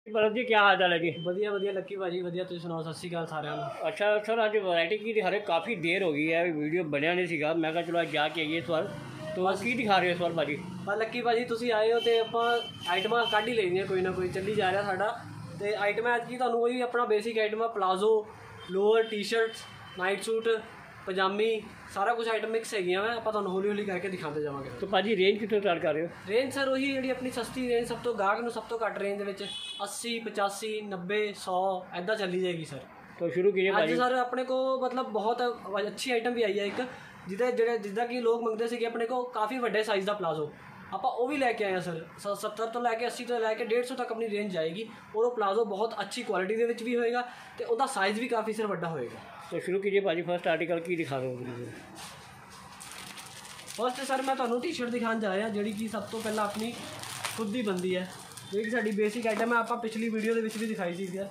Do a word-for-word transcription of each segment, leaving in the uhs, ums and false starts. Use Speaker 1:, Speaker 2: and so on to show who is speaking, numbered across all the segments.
Speaker 1: भरत जी क्या हाल चाल है जी?
Speaker 2: ਵਧੀਆ ਵਧੀਆ ਲੱਕੀ ਭਾਜੀ ਵਧੀਆ। ਤੁਸੀਂ ਸੁਣਾਓ? ਸਤਿ ਸ਼੍ਰੀ ਅਕਾਲ ਸਾਰਿਆਂ ਨੂੰ।
Speaker 1: अच्छा सर अज वैरायटी की दिखा रहे हो? काफ़ी देर हो गई है, वीडियो बनया नहीं सीगा, मैं कहा चलो आज जाके आइए इस बार। तो की दिखा रहे हो इस बार भाजी?
Speaker 2: ਬਸ ਲੱਕੀ ਭਾਜੀ ਤੁਸੀਂ ਆਏ ਹੋ ਤੇ ਆਪਾਂ ਆਈਟਮਾਂ ਕੱਢ ਹੀ ਲੈਣੀਆਂ, ਕੋਈ ਨਾ ਕੋਈ ਚੱਲੀ ਜਾ ਰਿਹਾ ਸਾਡਾ। ਤੇ ਆਈਟਮਾਂ ਅੱਜ ਕੀ ਤੁਹਾਨੂੰ ਕੋਈ ਆਪਣਾ ਬੇਸਿਕ ਆਈਟਮਾਂ palazzo, lower, T-shirts, night suit, ਪਜਾਮੀ, ਸਾਰਾ ਕੁਝ ਆਈਟਮ ਮਿਕਸ ਹੈਗੀਆਂ ਵਾ। ਆਪਾਂ ਤੁਹਾਨੂੰ ਹੌਲੀ ਹੌਲੀ ਕਰਕੇ ਦਿਖਾਉਂਦੇ ਜਾਵਾਂਗੇ।
Speaker 1: तो भाजी रेंज कितने स्टार्ट कर रहे हो?
Speaker 2: ਰੇਂਜ ਸਰ ਉਹੀ ਜਿਹੜੀ ਆਪਣੀ ਸਸਤੀ ਰੇਂਜ, ਸਭ ਤੋਂ ਗਾਹਕ ਨੂੰ ਸਭ ਤੋਂ ਘੱਟ ਰੇਂਜ ਦੇ ਵਿੱਚ अस्सी पचासी नब्बे सौ ਐਦਾਂ ਚੱਲੀ ਜਾਏਗੀ ਸਰ।
Speaker 1: तो शुरू कीजिए
Speaker 2: ਅੱਜ
Speaker 1: भाजी।
Speaker 2: ਸਰ ਆਪਣੇ ਕੋ ਮਤਲਬ ਬਹੁਤ ਅੱਛੀ ਆਈਟਮ ਵੀ ਆਈ ਹੈ ਇੱਕ, ਜਿਹਦੇ ਜਿਹੜੇ ਜਿੱਦਾਂ ਕਿ ਲੋਕ ਮੰਗਦੇ ਸੀਗੇ ਆਪਣੇ ਕੋ ਕਾਫੀ ਵੱਡੇ ਸਾਈਜ਼ ਦਾ ਪਲਾਜ਼ੋ, ਆਪਾਂ ਉਹ ਵੀ ਲੈ ਕੇ ਆਏ ਹਾਂ ਸਰ। ਸੱਤਰ ਤੋਂ ਲੈ ਕੇ अस्सी ਤੋਂ ਲੈ ਕੇ डेढ़ सौ ਤੱਕ ਆਪਣੀ ਰੇਂਜ ਜਾਏਗੀ। ਔਰ ਉਹ ਪਲਾਜ਼ੋ ਬਹੁਤ ਅੱਛੀ ਕੁਆਲਿਟੀ ਦੇ ਵਿੱਚ ਵੀ ਹੋਏਗਾ ਤੇ ਉਹਦਾ ਸਾਈਜ਼ ਵੀ ਕਾਫੀ ਸਰ ਵੱਡਾ ਹੋਏਗਾ।
Speaker 1: तो शुरू कीजिए भाजी, फर्स्ट आर्टिकल की दिखा रहे हो?
Speaker 2: ਫਸਟ ਸਰ ਮੈਂ ਤੁਹਾਨੂੰ ਟੀ-ਸ਼ਰਟ ਦਿਖਾਉਣ ਜਾ ਰਿਹਾ, ਜਿਹੜੀ ਕਿ ਸਭ ਤੋਂ ਪਹਿਲਾਂ ਆਪਣੀ ਖੁਦ ਦੀ ਬੰਦੀ ਹੈ, ਜਿਹੜੀ ਸਾਡੀ ਬੇਸਿਕ ਆਈਟਮ ਹੈ। ਆਪਾਂ ਪਿਛਲੀ ਵੀਡੀਓ ਦੇ ਵਿੱਚ ਵੀ ਦਿਖਾਈ ਸੀ ਸਰ।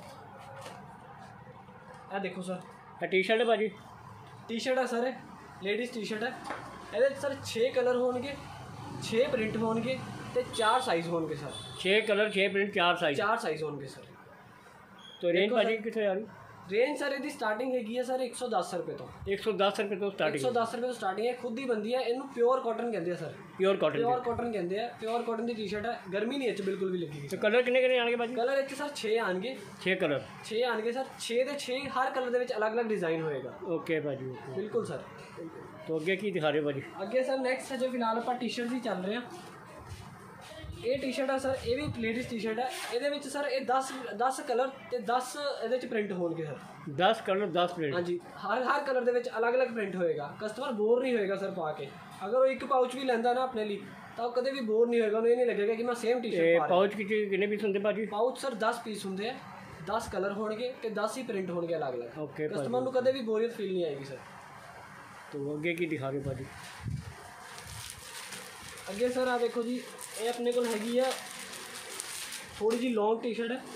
Speaker 2: ਇਹ ਦੇਖੋ ਸਰ,
Speaker 1: टी शर्ट है भाजी?
Speaker 2: ਟੀ-ਸ਼ਰਟ ਹੈ ਸਰ, ਲੇਡੀਜ਼ ਟੀ-ਸ਼ਰਟ ਹੈ। ਇਹਦੇ ਵਿੱਚ ਸਰ छे ਕਲਰ ਹੋਣਗੇ, छे ਪ੍ਰਿੰਟ ਹੋਣਗੇ ਤੇ ਚਾਰ ਸਾਈਜ਼ ਹੋਣਗੇ ਸਰ।
Speaker 1: छः कलर छः प्रिंट चार साइज
Speaker 2: ਚਾਰ ਸਾਈਜ਼ ਹੋਣਗੇ ਸਰ।
Speaker 1: तो रेंज
Speaker 2: देखो
Speaker 1: भाजी
Speaker 2: सर।
Speaker 1: कितने आ रही?
Speaker 2: ਰੇਂਜ ਸਰ ਇਹਦੀ ਸਟਾਰਟਿੰਗ ਹੈਗੀ ਹੈ ਸਰ एक सौ दस ਰੁਪਏ ਤੋਂ।
Speaker 1: एक सौ दस रुपये तो
Speaker 2: एक
Speaker 1: स्टार्टिंग
Speaker 2: सौ दस ਰੁਪਏ ਤੋਂ ਸਟਾਰਟਿੰਗ ਹੈ, ਖੁਦ ਦੀ ਬੰਦੀ ਹੈ। ਇਹਨੂੰ ਪਿਓਰ ਕਾਟਨ ਕਹਿੰਦੇ ਆ sir.
Speaker 1: Pure cotton
Speaker 2: pure cotton ਕਹਿੰਦੇ ਆ, ਪਿਓਰ ਕਾਟਨ ਦੀ ਟੀ-ਸ਼ਰਟ ਹੈ। ਗਰਮੀ ਨਹੀਂ ਇਹ 'ਚ ਬਿਲਕੁਲ ਵੀ ਲੱਗੇਗੀ।
Speaker 1: तो कलर कितने कितने आएंगे भाजी?
Speaker 2: ਕਲਰ ਇਹ 'ਚ ਸਰ छे ਆਣਗੇ,
Speaker 1: छः कलर।
Speaker 2: छे ਆਣਗੇ ਸਰ। छे ਦੇ छे ਹਰ ਕਲਰ ਦੇ ਵਿੱਚ ਅਲੱਗ-ਅਲੱਗ ਡਿਜ਼ਾਈਨ ਹੋਏਗਾ।
Speaker 1: ओके भाजी ओके।
Speaker 2: ਬਿਲਕੁਲ ਸਰ।
Speaker 1: तो अगे की दिखा रहे हो भाजी?
Speaker 2: ਅੱਗੇ ਸਰ ਨੈਕਸਟ ਹੈ ਜੋ ਫਿਲਹਾਲ ਆਪਾਂ ਟੀ-ਸ਼ਰਟ ਦੀ ਚੱਲ ਰਹੇ ਹਾਂ। ਇਹ ਟੀ-ਸ਼ਰਟ ਹੈ ਸਰ, ਇਹ ਵੀ ਲੇਡੀਜ਼ ਟੀ-ਸ਼ਰਟ ਹੈ। ਇਹਦੇ ਵਿੱਚ ਸਰ ਇਹ दस दस ਕਲਰ ਤੇ दस ਇਹਦੇ 'ਚ ਪ੍ਰਿੰਟ ਹੋਣਗੇ ਸਰ।
Speaker 1: दस कलर दस प्रिंट।
Speaker 2: ਹਾਂਜੀ, ਹਰ ਹਰ ਕਲਰ ਦੇ ਵਿੱਚ ਅਲੱਗ-ਅਲੱਗ ਪ੍ਰਿੰਟ ਹੋਏਗਾ। ਕਸਟਮਰ ਬੋਰ ਨਹੀਂ ਹੋਏਗਾ ਸਰ ਪਾ ਕੇ। ਅਗਰ ਉਹ ਇੱਕ ਪਾਊਚ ਵੀ ਲੈਂਦਾ ਨਾ ਆਪਣੇ ਲਈ ਤਾਂ ਉਹ ਕਦੇ ਵੀ ਬੋਰ ਨਹੀਂ ਹੋਏਗਾ। ਉਹਨੂੰ ਇਹ ਨਹੀਂ ਲੱਗੇਗਾ ਕਿ ਮੈਂ ਸੇਮ ਟੀ-ਸ਼ਰਟ ਪਾ ਰਿਹਾ।
Speaker 1: पाउच की कितने पीस होंगे भाजी?
Speaker 2: ਪਾਊਚ ਸਰ दस ਪੀਸ ਹੁੰਦੇ ਆ, दस ਕਲਰ ਹੋਣਗੇ ਤੇ दस ਹੀ ਪ੍ਰਿੰਟ ਹੋਣਗੇ ਅਲੱਗ-ਅਲੱਗ।
Speaker 1: ओके
Speaker 2: ਕਸਟਮਰ ਨੂੰ ਕਦੇ ਵੀ ਬੋਰੀਅਤ ਫੀਲ ਨਹੀਂ ਆਏਗੀ ਸਰ।
Speaker 1: तो अगे की दिखा रहे हो भाजी?
Speaker 2: ਅੱਗੇ ਸਰ ਆ ਦੇਖੋ ਜੀ, ਇਹ ਆਪਣੇ ਕੋਲ ਹੈਗੀ ਆ ਥੋੜੀ ਜੀ ਲੌਂਗ ਟੀ-ਸ਼ਰਟ ਹੈ।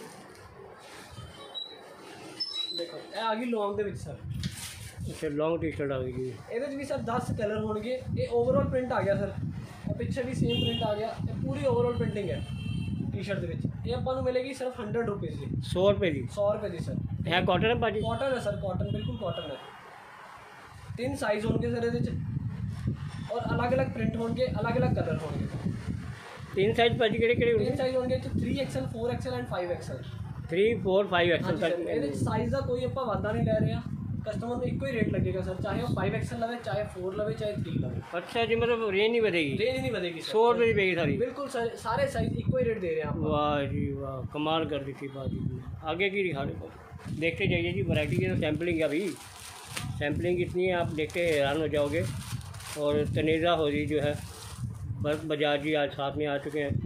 Speaker 2: ਦੇਖੋ ਇਹ ਆ ਗਈ ਲੌਂਗ ਦੇ ਵਿੱਚ ਸਰ।
Speaker 1: अच्छा लॉन्ग टी शर्ट आ गई जी।
Speaker 2: ਇਹਦੇ 'ਚ ਵੀ ਸਰ दस ਕਲਰ ਹੋਣਗੇ। ਇਹ ਓਵਰਆਲ ਪ੍ਰਿੰਟ ਆ ਗਿਆ ਸਰ, ਇਹ ਪਿੱਛੇ ਵੀ ਸੇਮ ਪ੍ਰਿੰਟ ਆ ਗਿਆ। ਇਹ ਪੂਰੀ ਓਵਰਆਲ ਪ੍ਰਿੰਟਿੰਗ ਹੈ ਟੀ-ਸ਼ਰਟ ਦੇ ਵਿੱਚ। ਇਹ ਆਪਾਂ ਨੂੰ ਮਿਲੇਗੀ ਸਿਰਫ हंड्रेड ਰੁਪਏ ਦੀ,
Speaker 1: सौ रुपये की
Speaker 2: सौ ਰੁਪਏ ਦੀ ਸਰ।
Speaker 1: है कॉटन है भाजी?
Speaker 2: ਕਾਟਨ ਹੈ ਸਰ, ਕਾਟਨ ਬਿਲਕੁਲ ਕਾਟਨ ਹੈ। ਤਿੰਨ ਸਾਈਜ਼ ਹੋਣਗੇ ਸਰ ਇਹਦੇ 'ਚ ਔਰ ਅਲੱਗ-ਅਲੱਗ ਪ੍ਰਿੰਟ ਹੋਣਗੇ, ਅਲੱਗ-ਅਲੱਗ ਕਲਰ ਹੋਣਗੇ।
Speaker 1: तीन साइज भाजी केड़े केड़े
Speaker 2: ਤਿੰਨ ਸਾਈਜ਼ ਹੋਣਗੇ ਇਹ 'ਚ three XL four XL and five XL.
Speaker 1: Three four five XL
Speaker 2: ਹਾਂਜੀ ਸਰ, ਇਹਦੇ 'ਚ
Speaker 1: तक।
Speaker 2: ਸਾਈਜ਼ ਦਾ ਕੋਈ ਆਪਾਂ ਵਾਧਾ ਨਹੀਂ ਲੈ ਰਹੇ ਹਾਂ। ਕਸਟਮਰ ਨੂੰ ਇੱਕੋ ਹੀ ਰੇਟ ਲੱਗੇਗਾ ਸਰ, ਚਾਹੇ ਉਹ फाइव एक्सएल ਲਵੇ, ਚਾਹੇ फोर ਲਵੇ, ਚਾਹੇ थ्री ਲਵੇ।
Speaker 1: अच्छा जी, मतलब रेंज नहीं बढ़ेगी?
Speaker 2: ਰੇਂਜ नहीं ਵਧੇਗੀ
Speaker 1: सौ
Speaker 2: सर।
Speaker 1: रुपये की पेगी सारी?
Speaker 2: बिल्कुल सर, सारे साइज इको ही रेट दे रहे हैं आप।
Speaker 1: वाह जी वाह, कमाल कर दी थी भाजी ने। आगे की दिखा रहे हो? देखते जाइए जी, वैरायटी की तो सैम्पलिंग है अभी। सैम्पलिंग इतनी है आप देखते हैरान हो जाओगे। और तनेज़ा हो जी जो है, बस बजाज जी आज साथ में आ चुके हैं।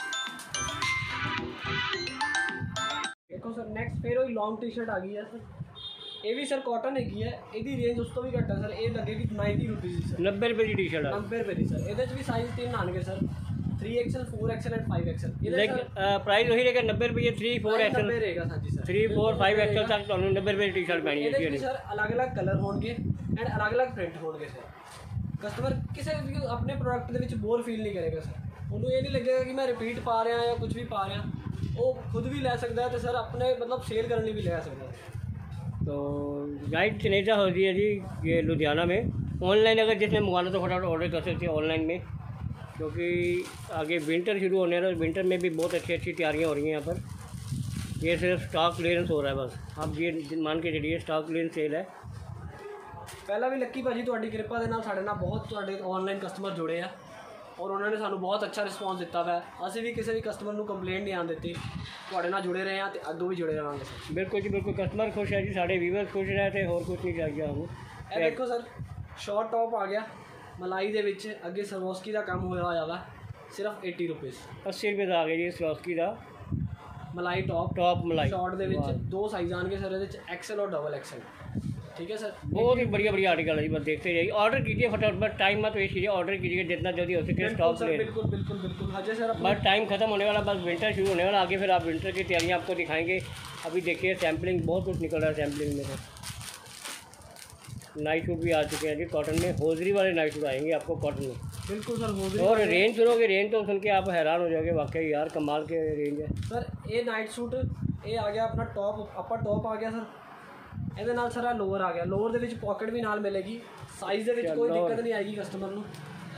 Speaker 2: देखो सर नेक्स्ट फिर वही लॉन्ग टी शर्ट आ गई है सर। ये भी सर कॉटन हैगी है, ਇਹਦੀ रेंज उस तो भी घट है सर। ये लगेगी नाइन्टी रुपीज़ सर।
Speaker 1: नब्बे रुपये की टी शर्ट है।
Speaker 2: नब्बे रुपये की सर। ਇਹਦੇ 'ਚ ਵੀ ਸਾਈਜ਼ ਤਿੰਨ ਆਣਗੇ sir, three XL four XL and five XL.
Speaker 1: लेकिन प्राइस वही रहेगा नब्बे रुपये थ्री फोर
Speaker 2: नब्बे
Speaker 1: एक्सल
Speaker 2: रहेगा हाँ जी sir.
Speaker 1: Three four five XL तक तो नब्बे रुपये की टी शर्ट पैनी
Speaker 2: ਇਹਦੇ 'ਚ
Speaker 1: है
Speaker 2: ਵੀ ਸਰ ਅਲੱਗ-ਅਲੱਗ ਕਲਰ ਹੋਣਗੇ ਐਂਡ ਅਲੱਗ-ਅਲੱਗ ਪ੍ਰਿੰਟ ਹੋਣਗੇ ਸਰ। ਕਸਟਮਰ ਕਿਸੇ ਵੀ ਆਪਣੇ ਪ੍ਰੋਡਕਟ ਦੇ ਵਿੱਚ ਬੋਰ ਫੀਲ ਨਹੀਂ ਕਰੇਗਾ ਸਰ। ਉਹਨੂੰ ਇਹ ਨਹੀਂ ਲੱਗੇਗਾ ਕਿ ਮੈਂ ਰਿਪੀਟ ਪਾ ਰਿਹਾ ਜਾਂ ਕੁਝ ਵੀ ਪਾ ਰਿਹਾ। ਉਹ ਖੁਦ ਵੀ ਲੈ ਸਕਦਾ ਹੈ ਤੇ ਸਰ ਆਪਣੇ मतलब सेल करने भी ले सकता है।
Speaker 1: तो गाइड तनेजा हो रही है जी ये लुधियाना में। ऑनलाइन अगर जिसने मंगवाना तो फटाफट ऑर्डर कर सकते हैं ऑनलाइन में, क्योंकि आगे विंटर शुरू होने वाला है। विंटर में भी बहुत अच्छी अच्छी तैयारियां हो रही हैं यहाँ पर। ये सिर्फ स्टॉक क्लियरेंस हो रहा है बस, आप ये मान के चलिए स्टॉक क्लियरेंस सेल है।
Speaker 2: ਪਹਿਲਾਂ ਵੀ ਲੱਕੀ ਭਾਜੀ ਤੁਹਾਡੀ ਕਿਰਪਾ ਦੇ ਨਾਲ ਸਾਡੇ ਨਾਲ ਬਹੁਤ ਤੁਹਾਡੇ ਆਨਲਾਈਨ ਕਸਟਮਰ ਜੁੜੇ ਆ ਔਰ ਉਹਨਾਂ ਨੇ ਸਾਨੂੰ ਬਹੁਤ ਅੱਛਾ ਰਿਸਪੌਂਸ ਦਿੱਤਾ ਵਾ। ਅਸੀਂ ਵੀ ਕਿਸੇ ਵੀ ਕਸਟਮਰ ਨੂੰ ਕੰਪਲੇਂਟ ਨਹੀਂ ਆਉਣ ਦਿੱਤੀ। ਤੁਹਾਡੇ ਨਾਲ ਜੁੜੇ ਰਹੇ ਹਾਂ ਤੇ ਅੱਗੋਂ ਵੀ ਜੁੜੇ ਰਹਾਂਗੇ ਸਰ।
Speaker 1: बिल्कुल जी बिल्कुल, कस्टमर खुश है जी, साढ़े व्यूवर्स खुश रहे थे, और कुछ नहीं चाहिए हमें।
Speaker 2: ਇਹ ਦੇਖੋ ਸਰ ਸ਼ਾਰਟ ਟੌਪ ਆ ਗਿਆ ਮਲਾਈ ਦੇ ਵਿੱਚ। ਅੱਗੇ ਸਰਵੋਸਕੀ ਦਾ ਕੰਮ ਹੋਇਆ ਹੋਇਆ ਵਾ, ਸਿਰਫ अस्सी ਰੁਪਏ।
Speaker 1: अस्सी रुपये का आ गया जी सरोस्की का
Speaker 2: ਮਲਾਈ ਟੌਪ
Speaker 1: टॉप मलाई।
Speaker 2: ਸ਼ਾਰਟ ਦੇ ਵਿੱਚ ਦੋ ਸਾਈਜ਼ ਆਣਗੇ ਸਰ ਇਹਦੇ 'ਚ एक्सएल और डबल एक्सएल। ठीक है सर,
Speaker 1: बहुत ही बढ़िया बढ़िया आर्टिकल है जी, बस देखते जाइए। ऑर्डर कीजिए फटाफट, बस टाइम मत वेस्ट कीजिए, ऑर्डर कीजिए जितना जल्दी हो सके स्टॉक
Speaker 2: सर
Speaker 1: ले।
Speaker 2: बिल्कुल बिल्कुल बिल्कुल हाँ जी सर।
Speaker 1: बस टाइम खत्म होने वाला, बस विंटर शुरू होने वाला। आगे फिर आप विंटर की तैयारियां आपको दिखाएंगे। अभी देखिए सैम्पलिंग बहुत कुछ निकल रहा है सैम्पलिंग में। नाइट सूट भी आ चुके हैं जी कॉटन में, होजरी वाले नाइट सूट आएंगे आपको कॉटन में।
Speaker 2: बिल्कुल सर होजरी।
Speaker 1: और रेंज सुनोगे, रेंज तो सुन के आप हैरान हो जाओगे, वाकई यार कमाल के रेंज है
Speaker 2: सर। ये नाइट सूट ये आ गया अपना टॉप, अपर टॉप आ गया सर। ਇਹਦੇ ਨਾਲ ਸਾਰਾ ਲੋਅਰ ਆ ਗਿਆ, ਲੋਅਰ ਦੇ ਵਿੱਚ ਪਾਕਟ ਵੀ ਨਾਲ ਮਿਲੇਗੀ। ਸਾਈਜ਼ ਦੇ ਵਿੱਚ ਕੋਈ ਦਿੱਕਤ ਨਹੀਂ ਆਏਗੀ ਕਸਟਮਰ ਨੂੰ।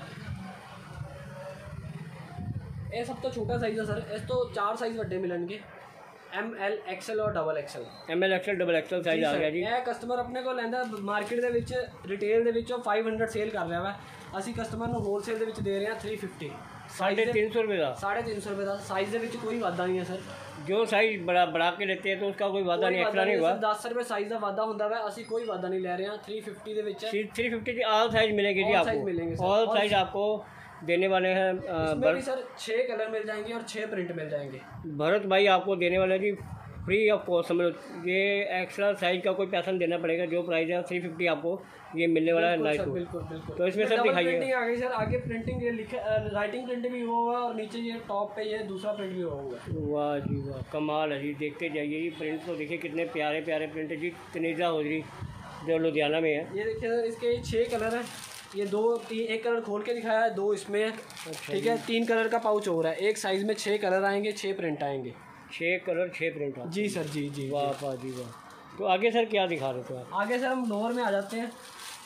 Speaker 2: ਇਹ ਸਭ ਤੋਂ ਛੋਟਾ ਸਾਈਜ਼ ਹੈ ਸਰ, ਇਸ ਤੋਂ ਚਾਰ ਸਾਈਜ਼ ਵੱਡੇ ਮਿਲਣਗੇ, ਐਮ ਐਲ ਐਕਸਲ ਔਰ double XL.
Speaker 1: M L XL double XL size ਆ ਗਿਆ ਜੀ।
Speaker 2: ਇਹ ਕਸਟਮਰ ਆਪਣੇ ਕੋਲ ਲੈਂਦਾ ਮਾਰਕੀਟ ਦੇ ਵਿੱਚ ਰਿਟੇਲ ਦੇ ਵਿੱਚੋਂ फाइव हंड्रेड ਸੇਲ ਕਰ ਰਿਹਾ ਵਾ, ਅਸੀਂ ਕਸਟਮਰ ਨੂੰ ਹੋਲਸੇਲ ਦੇ ਵਿੱਚ ਦੇ ਰਹੇ ਹਾਂ थ्री फिफ्टी।
Speaker 1: साढ़े तीन सौ रुपये का,
Speaker 2: साढ़े तीन सौ रुपये का। साइज़ ਦੇ ਵਿੱਚ ਕੋਈ ਵਾਧਾ नहीं है सर।
Speaker 1: जो साइज बड़ा बढ़ा के लेते हैं तो उसका कोई वादा नहीं, एक्स्ट्रा नहीं हुआ।
Speaker 2: दस रुपये साइज़ का वादा होता है, ਅਸੀਂ ਕੋਈ ਵਾਦਾ नहीं ले रहे हैं। थ्री फिफ्टी ਦੇ ਵਿੱਚ
Speaker 1: थ्री फिफ्टी की ऑल साइज मिलेगी जी आपको, ऑल साइज आपको देने वाले हैं।
Speaker 2: इसमें भी सर छः कलर मिल जाएंगे और छः प्रिंट मिल जाएंगे।
Speaker 1: भरत भाई आपको देने वाले जी फ्री ऑफ कॉस्ट, समझ लो ये एक्स्ट्रा साइज का कोई पैसा नहीं देना पड़ेगा, जो प्राइस है थ्री फिफ्टी आपको ये मिलने वाला है नाइट।
Speaker 2: बिल्कुल बिल्कुल।
Speaker 1: तो इसमें सर दिखाइए,
Speaker 2: प्रिंटिंग आ गई सर, आगे प्रिंटिंग ये लिखा, राइटिंग प्रिंट भी हुआ हुआ है और नीचे ये टॉप पे ये दूसरा प्रिंट भी हुआ हुआ है।
Speaker 1: वाह जी वाह, कमाल है जी। देखते जाइए जी, प्रिंट तो देखिए कितने प्यारे प्यारे प्रिंट है जी। तनेजा होजरी जो लुधियाना में है।
Speaker 2: ये देखिए सर, इसके छः कलर हैं। ये दो तीन, एक कलर खोल के दिखाया है, दो इसमें है, ठीक है। तीन कलर का पाउच हो रहा है, एक साइज़ में छः कलर आएंगे, छः प्रिंट आएंगे।
Speaker 1: छः कलर छः प्रिंट।
Speaker 2: जी सर, जी जी।
Speaker 1: वाह वाह जी वाह। तो आगे सर क्या दिखा रहे थे आप?
Speaker 2: आगे सर हम लोअर में आ जाते हैं।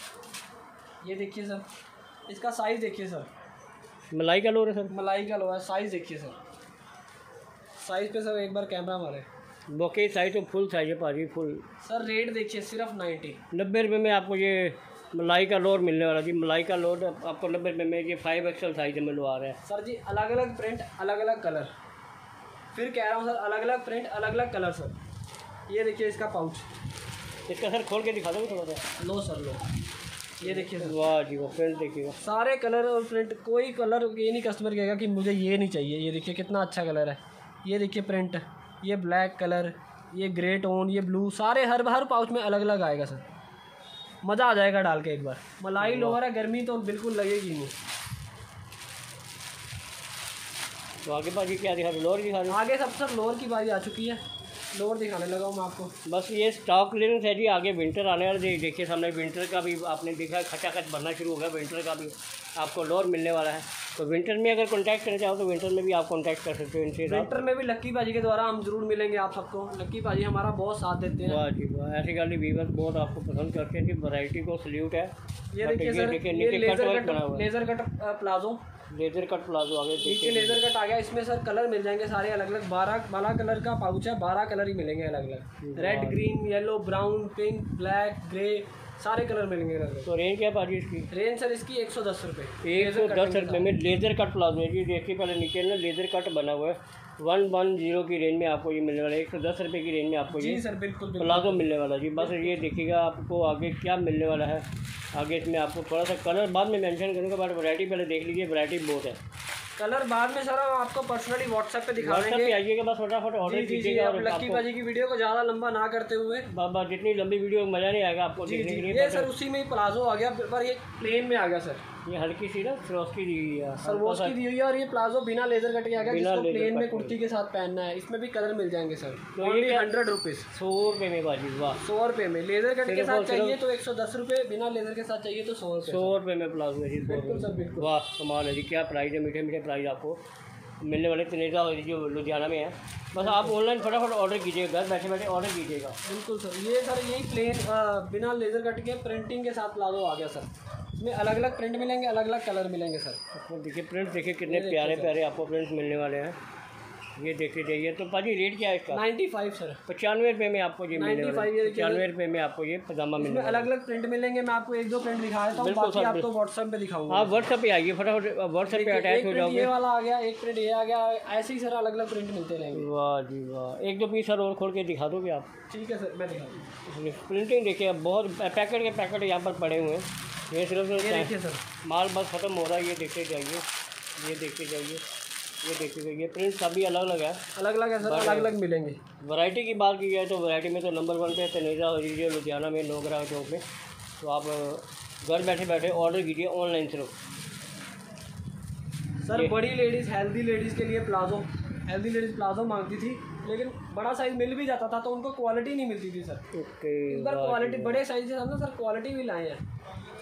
Speaker 2: ये देखिए सर, इसका साइज़ देखिए सर,
Speaker 1: मलाई का लोअर है सर,
Speaker 2: मलाई का लोअर। साइज़ देखिए सर, साइज़ पे सर एक बार कैमरा मारे।
Speaker 1: बॉके साइज तो फुल साइज है पाजी, फुल।
Speaker 2: सर रेट देखिए सिर्फ नाइन्टी,
Speaker 1: नब्बे रुपये में आपको ये मलाई का लोअर मिलने वाला जी। मलाई का लोअर आपको नब्बे रुपये में ये फाइव एक्सल साइज में लो आ रहा है
Speaker 2: सर जी। अलग अलग प्रिंट, अलग अलग कलर, फिर कह रहा हूँ सर, अलग अलग प्रिंट, अलग अलग कलर सर। ये देखिए इसका पाउच,
Speaker 1: इसका सर खोल के दिखा दो थोड़ा सा।
Speaker 2: लो सर लो, ये देखिए सर।
Speaker 1: वाह जी वाह, प्रिंट देखिएगा,
Speaker 2: सारे कलर और प्रिंट, कोई कलर ये नहीं कस्टमर कहेगा कि मुझे ये नहीं चाहिए। ये देखिए कितना अच्छा कलर है। ये देखिए प्रिंट, ये ब्लैक कलर, ये ग्रे टोन, ये ब्लू, सारे हर हर पाउच में अलग अलग आएगा सर। मज़ा आ जाएगा डाल के एक बार। मलाई लोअर है, गर्मी तो बिल्कुल लगेगी नहीं।
Speaker 1: तो आगे बाजी क्या दिखा रहे, लोअर दिखा रहे?
Speaker 2: आगे सब सर लोअर की बारी आ चुकी है, लोअर दिखाने लगा हूँ मैं आपको।
Speaker 1: बस ये स्टॉक क्लियरेंस है जी। आगे विंटर आने वाला जी, देखिए सामने विंटर का भी आपने देखा खचाखच भरना शुरू हो गया। विंटर का भी आपको लोअर मिलने वाला है। तो विंटर में अगर कांटेक्ट करना चाहो तो विंटर में भी आप कांटेक्ट कर सकते हो इनसे।
Speaker 2: विंटर में भी लक्की भाजी के द्वारा हम जरूर मिलेंगे आप सबको। लक्की भाजी हमारा बहुत साथ देते हैं।
Speaker 1: वाह जी वाह, ऐसी गाली वीवर्स बहुत आपको पसंद करते हैं जी। वैरायटी को सल्यूट है।
Speaker 2: ये देखिए सर, ये laser cut, laser cut palazzo,
Speaker 1: laser cut palazzo आगे
Speaker 2: नीचे लेजर कट आ गया। इसमें सर कलर मिल जाएंगे सारे अलग अलग, बारह बारह कलर का पाउच है, बारह कलर ही मिलेंगे अलग अलग। Red, green, yellow, brown, pink, black, grey, सारे कलर मिलेंगे अलग अलग।
Speaker 1: तो रेंज क्या पाजी इसकी?
Speaker 2: रेंज सर इसकी एक सौ दस रुपये,
Speaker 1: एक सौ दस रुपये में लेज़र कट प्लाजो है जी। देखिए पहले नीचे ना लेज़र कट बना हुआ है। वन वन जीरो की रेंज में आपको ये मिलने वाला है, एक सौ दस रुपये की रेंज में आपको ये
Speaker 2: सर बिल्कुल
Speaker 1: प्लाजो मिलने वाला जी। बस ये देखिएगा आपको आगे क्या मिलने वाला है। आगे इसमें आपको थोड़ा सा कलर बाद में मेंशन करूँगा, बट वैरायटी पहले देख लीजिए, वैरायटी बहुत है।
Speaker 2: कलर बाद में सर हम आपको पर्सनली व्हाट्सएप पे दिखा देंगे।
Speaker 1: पे आइएगा, बस फटाफट ऑर्डर कीजिएगा।
Speaker 2: और लक्की भाजी की वीडियो को ज़्यादा लंबा ना करते हुए,
Speaker 1: बाबा जितनी लंबी वीडियो मज़ा नहीं आएगा आपको देखने के लिए।
Speaker 2: ये सर उसी में ही प्लाजो आ गया, पर ये प्लेन में आ गया सर।
Speaker 1: ये हल्की सी ना सरोस्की दी हुई है,
Speaker 2: सरोस्की दी हुई है। और ये प्लाजो बिना लेजर कट के आ गया, जिसको प्लेन में कुर्ती के साथ पहनना है। इसमें भी कलर मिल जाएंगे सर।
Speaker 1: तो ये
Speaker 2: हंड्रेड रुपीज़,
Speaker 1: सौ रुपये में बाजी। वाह,
Speaker 2: सौ रुपये में। लेजर कट के साथ चाहिए तो एक सौ दस रुपये, बिना लेजर के साथ चाहिए तो सौ रुपये।
Speaker 1: सौ रुपये में प्लाजो है जी।
Speaker 2: बिल्कुल सर बिल्कुल।
Speaker 1: वाह कमाल है जी, क्या प्राइस है, मीठे मीठे प्राइस आपको मिलने वाले। तनेजा जो लुधियाना में है। बस आप ऑनलाइन फटाफट ऑर्डर कीजिएगा, घर बैठे बैठे ऑर्डर कीजिएगा।
Speaker 2: बिल्कुल सर। ये सर यही प्लेन बिना लेजर कट के प्रिंटिंग के साथ प्लाजो आ गया सर। इसमें अलग अलग प्रिंट मिलेंगे, अलग अलग कलर मिलेंगे सर।
Speaker 1: देखिए प्रिंट देखिए कितने प्यारे प्यारे आपको प्रिंट्स मिलने वाले हैं। ये देखते जाइए। तो पाजी रेट क्या है इसका?
Speaker 2: नाइन्टी फाइव सर,
Speaker 1: पचानवे रुपये में आपको ये मिलने वाला है। पचानवे रुपये में आपको ये पजामा मिलने वाला है।
Speaker 2: अलग अलग प्रिंट मिलेंगे। मैं आपको एक दो प्रिंट दिखा देता हूँ, बाकी आपको व्हाट्सएप पे दिखाऊंगा।
Speaker 1: आप व्हाट्सएप पे आइए, फटाफट व्हाट्सएप पे अटैच हो जाओगे।
Speaker 2: ये वाला आ गया, एक प्रिंट ये आ गया, ऐसे ही सर अलग अलग प्रिंट मिलते रहेंगे।
Speaker 1: वाह जी वाह, एक दो पीस सर और खोल के दिखा दोगे आप?
Speaker 2: ठीक है सर, मैं दिखा दूँ।
Speaker 1: प्रिंटिंग देखिए, बहुत पैकेट के पैकेट यहाँ पर पड़े हुए हैं। ये सिर्फ
Speaker 2: देखिए सर,
Speaker 1: माल बस ख़त्म हो रहा है। ये देखते जाइए, ये देखते जाइए, ये देखते जाइए। प्रिंट सभी अलग अलग है,
Speaker 2: अलग अलग है सर, अलग अलग मिलेंगे।
Speaker 1: वैरायटी की बात की जाए तो वैरायटी में तो नंबर वन पे तनेजा होजरी लुधियाना में नोगरा चौक में। तो आप घर बैठे बैठे ऑर्डर कीजिए ऑनलाइन सिर्फ।
Speaker 2: सर बड़ी लेडीज़, हेल्दी लेडीज़ के लिए प्लाजो, हेल्दी लेडीज़ प्लाजो मांगती थी, लेकिन बड़ा साइज़ मिल भी जाता था तो उनको क्वालिटी नहीं मिलती थी सर।
Speaker 1: ओके,
Speaker 2: इस बार क्वालिटी बड़े साइज के साथ ना सर क्वालिटी भी लाए हैं।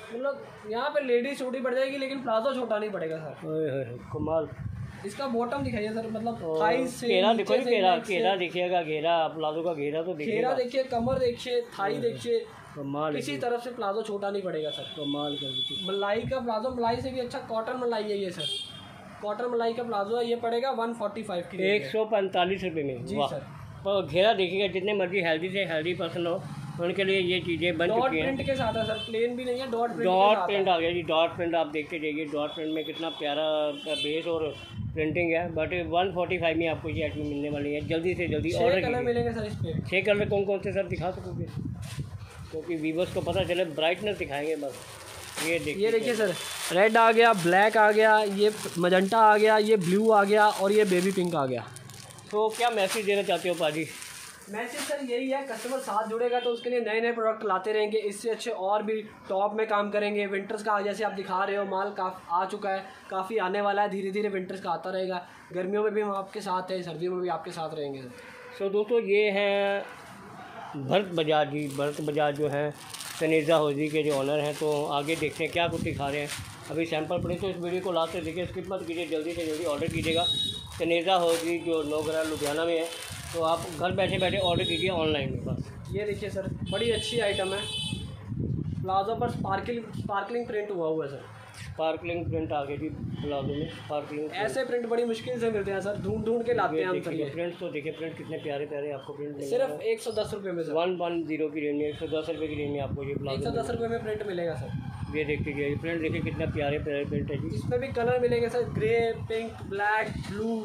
Speaker 2: मतलब यहाँ पे लेडीज छोटी पड़ जाएगी लेकिन प्लाजो छोटा नहीं पड़ेगा सर।
Speaker 1: ओए होए कमाल।
Speaker 2: इसका बॉटम दिखाइए सर, मतलब
Speaker 1: और
Speaker 2: थाई से
Speaker 1: घेरा देखो,
Speaker 2: नीचे से
Speaker 1: घेरा
Speaker 2: neck से-
Speaker 1: घेरा देखिएगा, घेरा प्लाजो का घेरा तो
Speaker 2: घेरा
Speaker 1: देखिएगा,
Speaker 2: देखिए, कमर देखिए, थाई देखिए,
Speaker 1: कमाल है
Speaker 2: किसी
Speaker 1: जी,
Speaker 2: तरफ से प्लाजो छोटा नहीं पड़ेगा सर।
Speaker 1: कमाल कर दी।
Speaker 2: मलाई का प्लाजो, मलाई से भी अच्छा कॉटन मलाई है ये सर। कॉटन मलाई का प्लाजो है, ये पड़ेगा वन फोर्टी फाइव की
Speaker 1: एक सौ पैंतालीस रुपये में।
Speaker 2: जी
Speaker 1: वाह।
Speaker 2: सर।
Speaker 1: पर घेरा देखिएगा, जितने मर्जी हेल्दी से हेल्दी पर्सन हो उनके लिए ये चीज़ें बन
Speaker 2: डॉट
Speaker 1: चुकी हैं।
Speaker 2: प्रिंट के साथ है सर, प्लेन भी नहीं है, डॉट प्रिंट
Speaker 1: डॉट
Speaker 2: के
Speaker 1: प्रिंट
Speaker 2: साथ
Speaker 1: आ गया जी, डॉट प्रिंट आप देखते जाइए, डॉट प्रिंट में कितना प्यारा बेस और प्रिंटिंग है। बट वन फोर्टी फाइव में आपको ये आइटम मिलने वाली है। जल्दी से जल्दी
Speaker 2: है।
Speaker 1: ऑर्डर
Speaker 2: छह कलर
Speaker 1: कीजिए।
Speaker 2: मिलेंगे सर इस पे।
Speaker 1: छः कलर कौन कौन से सर दिखा सकोगे? क्योंकि वीवर्स को पता चले, ब्राइटनेस दिखाएंगे बस। ये देखिए,
Speaker 2: ये देखिए सर, रेड आ गया, ब्लैक आ गया, ये मजंटा आ गया, ये ब्लू आ गया और ये बेबी पिंक आ गया।
Speaker 1: तो क्या मैसेज देना चाहते हो पाजी?
Speaker 2: मैसेज सर यही है, कस्टमर साथ जुड़ेगा तो उसके लिए नए नए प्रोडक्ट लाते रहेंगे, इससे अच्छे और भी टॉप में काम करेंगे। विंटर्स का जैसे आप दिखा रहे हो माल काफ़ी आ चुका है, काफ़ी आने वाला है, धीरे धीरे विंटर्स का आता रहेगा। गर्मियों में भी हम आपके साथ हैं, सर्दियों में भी आपके साथ रहेंगे सर।
Speaker 1: सो दोस्तों ये हैं भरत बजाज जी। भरत बजाज जो हैं तनेज़ा हौजी के जो ऑनर हैं। तो आगे देखते हैं क्या कुछ दिखा रहे हैं। अभी सैंपल पड़े, तो इस वीडियो को लास्ट से देखिए, स्किप मत कीजिए, जल्दी से जल्दी ऑर्डर कीजिएगा। तनेज़ा हौजी जो नोगरा लुधियाना में है, तो आप घर बैठे बैठे ऑर्डर कीजिए ऑनलाइन में बस।
Speaker 2: ये देखिए सर, बड़ी अच्छी आइटम है। प्लाजो पर स्पार्कलिंग स्पार्कलिंग प्रिंट हुआ हुआ है सर।
Speaker 1: स्पार्कलिंग प्रिंट आ गई जी प्लाजो में, स्पार्कलिंग।
Speaker 2: ऐसे प्रिंट बड़ी मुश्किल से मिलते हैं सर, ढूंढ ढूंढ के लाते हैं हम सर। ये
Speaker 1: प्रिंट तो देखिए, प्रिंट कितने प्यारे प्यारे आपको प्रिंट मिलेगा।
Speaker 2: सिर्फ एक सौ दस रुपये में सर,
Speaker 1: वन वन जीरो की रेंज में, एक सौ दस रुपये की रेंज में आपको ये
Speaker 2: एक सौ
Speaker 1: प्लाजो
Speaker 2: दस रुपये में प्रिंट मिलेगा सर।
Speaker 1: ये देख लीजिए, ये प्रिंट देखिए कितना प्यारे प्यारे प्रिंट है जी।
Speaker 2: इसमें भी कलर मिलेंगे sir, grey, pink, black, blue.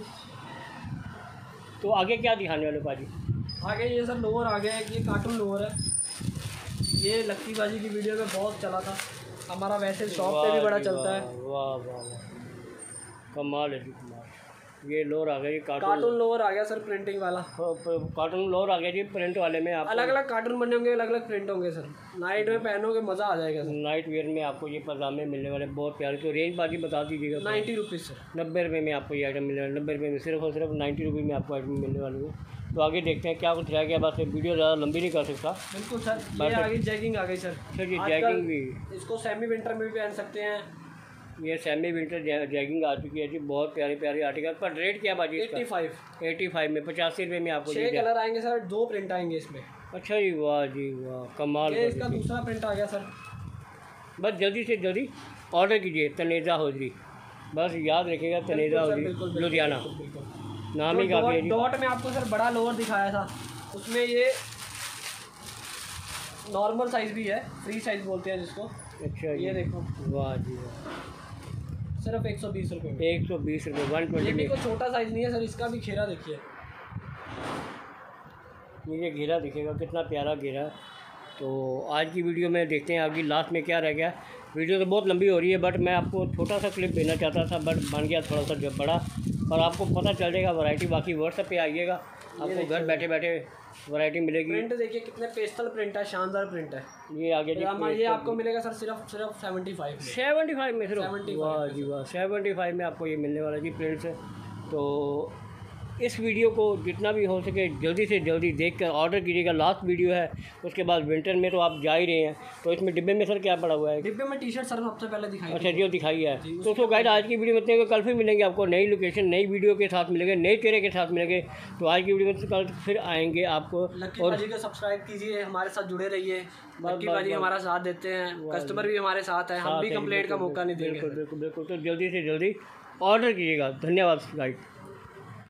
Speaker 1: तो आगे क्या दिखाने वाले पाजी?
Speaker 2: आगे ये सर लोअर आ गया है, ये कार्टून लोअर है। ये लक्की बाजी की वीडियो में बहुत चला था हमारा, वैसे शॉप पे भी बड़ा चलता है।
Speaker 1: वाह वाह वाह, कमाल है जी कमाल। ये लोअर आ गया, ये कार्टून
Speaker 2: कार्टून लोअर आ गया सर, प्रिंटिंग वाला।
Speaker 1: कार्टून लोअर आ गया जी प्रिंट वाले में। आप
Speaker 2: अलग अलग कार्टून बने होंगे, अलग अलग प्रिंट होंगे सर। नाइट में पहनोगे मज़ा आ जाएगा सर।
Speaker 1: नाइट वेयर में आपको ये पजामे मिलने वाले बहुत प्यारे। तो रेंज बाजी बता दीजिएगा।
Speaker 2: Ninety rupees sir.
Speaker 1: नब्बे रुपये में आपको ये आइटम मिलने वाला, नब्बे रुपये में, सिर्फ और सिर्फ नाइन्टी रुपये में आपको आइटम मिलने वाली है। तो आगे देखते हैं क्या कुछ रह गया। बस वीडियो ज़्यादा लंबी नहीं कर सकता।
Speaker 2: बिल्कुल सर, ये आ गई जैगिंग आ गई सर।
Speaker 1: सर ये
Speaker 2: आजकल
Speaker 1: जैगिंग भी,
Speaker 2: इसको सेमी विंटर में भी पहन सकते हैं।
Speaker 1: ये सेमी विंटर जैगिंग आ चुकी है जी, बहुत प्यारी प्यारी आर्टिकल। पर रेट क्या बाजी इसका?
Speaker 2: एट्टी फाइव
Speaker 1: एटी फाइव में, पचासी रुपये में आपको
Speaker 2: छः
Speaker 1: दी जाए।
Speaker 2: कलर आएंगे सर, दो प्रिंट आएंगे इसमें।
Speaker 1: अच्छा जी, वाह जी वाह, कमाल
Speaker 2: ये
Speaker 1: कर
Speaker 2: इसका
Speaker 1: दी।
Speaker 2: दूसरा प्रिंट आ गया सर।
Speaker 1: बस जल्दी से जल्दी ऑर्डर कीजिए तनेज़ा हौजरी। बस याद रखिएगा तनेज़ा
Speaker 2: बिल्कुल सर,
Speaker 1: हौजरी
Speaker 2: बिल्कुल, बिल्कुल,
Speaker 1: लुधियाना,
Speaker 2: बिल्कुल, बिल्कुल।
Speaker 1: नाम ही
Speaker 2: जो
Speaker 1: काफ़ी है
Speaker 2: डॉट
Speaker 1: जी।
Speaker 2: डॉट में आपको सर बड़ा लोअर दिखाया था, उसमें ये नॉर्मल साइज भी है, फ्री साइज बोलते हैं जिसको।
Speaker 1: अच्छा जी,
Speaker 2: ये देखो,
Speaker 1: वाह जी वाह,
Speaker 2: सिर्फ एक सौ बीस रुपये में।
Speaker 1: एक सौ बीस रुपये, वन
Speaker 2: ये
Speaker 1: ट्वेंटी
Speaker 2: भी
Speaker 1: में।
Speaker 2: कोई छोटा साइज नहीं है सर, इसका भी घेरा देखिए।
Speaker 1: ये घेरा दिखेगा, कितना प्यारा घेरा। तो आज की वीडियो में देखते हैं आगे लास्ट में क्या रह गया। वीडियो तो बहुत लंबी हो रही है, बट मैं आपको छोटा सा क्लिप देना चाहता था, बट बन गया थोड़ा सा जब बड़ा। और आपको पता चल जाएगा वैरायटी। बाकी व्हाट्सएप पे आइएगा, आपको घर बैठे बैठे वैरायटी मिलेगी।
Speaker 2: प्रिंट देखिए कितने पेस्टल प्रिंट है, शानदार प्रिंट है।
Speaker 1: ये आगे जी,
Speaker 2: ये ये आपको मिलेगा सर सिर्फ सिर्फ सेवेंटी फाइव में।
Speaker 1: सेवेंटी फाइव में सिर्फ,
Speaker 2: सेवेंटी
Speaker 1: वाह
Speaker 2: फाइव
Speaker 1: जी वाह, सेवेंटी फाइव में आपको ये मिलने वाला जी प्रिंट्स। तो इस वीडियो को जितना भी हो सके जल्दी से जल्दी देखकर ऑर्डर कीजिएगा। लास्ट वीडियो है, उसके बाद विंटर में तो आप जा ही रहे हैं। तो इसमें डिब्बे में सर क्या पड़ा हुआ है?
Speaker 2: डिब्बे में टी शर्ट सर सबसे पहले दिखाई
Speaker 1: अच्छा
Speaker 2: थी।
Speaker 1: जो दिखाई है। तो तो गाइड आज की वीडियो में इतने को, कल फिर मिलेंगे आपको नई लोकेशन, नई वीडियो के साथ मिलेंगे, नए चेहरे के साथ मिलेंगे। तो आज की वीडियो में कल फिर आएंगे आपको।
Speaker 2: लक्की
Speaker 1: और
Speaker 2: बाजी को सब्सक्राइब कीजिए, हमारे साथ जुड़े रहिए। लक्की
Speaker 1: बस,
Speaker 2: बाजी
Speaker 1: बस।
Speaker 2: हमारा साथ देते हैं, कस्टमर भी हमारे साथ है, हम भी कंप्लेंट का मौका नहीं देंगे।
Speaker 1: बिल्कुल बिल्कुल बिल्कुल। तो जल्दी से जल्दी ऑर्डर कीजिएगा। धन्यवाद गाइड।